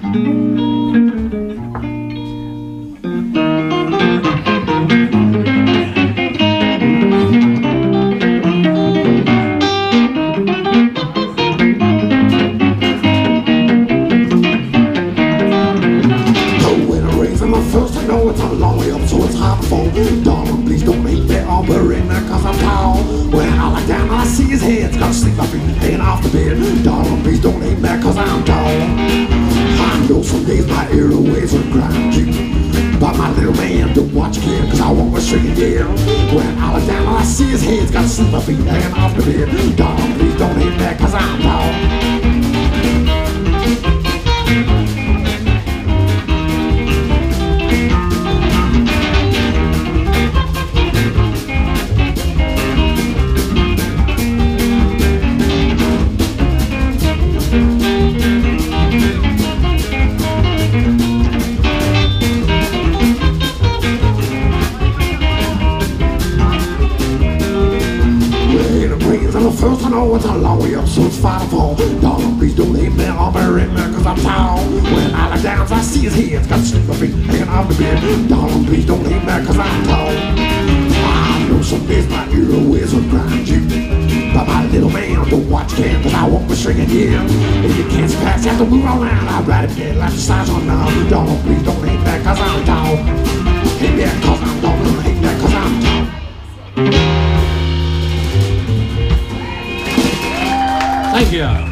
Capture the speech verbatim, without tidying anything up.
First I know it's a long way up, so it's hard to fall. Darling, please don't hate me or bury me, cause I'm tall. When I look down and I see his head, it's got to sleep my feet hanging off the bed. Darling, please don't hate me, cause I'm tall. I know some days my ear ways are crying cute, but my little man don't watch again, cause I won't restrict again. When I look down and I see his head, it's got to sleep my feet hanging off the bed. Darling, please don't hate me, cause I'm tall. First I know it's a long way up, so it's far to fall. Darling, please don't hate me or bury me, cause I'm tall. When I look down, I see his head, it's got to sleep my feet hanging off the bed. Darling, please don't hate me, cause I'm tall. I know some days my earways will grind you, but my little man don't watch can, cause I won't be singing yeah. If you can't pass, you have to move around. I'd rather get like the size on now. Darling, please don't hate me, cause I'm tall. Hate me cause I'm tall, don't hate me cause I'm tall. Thank you.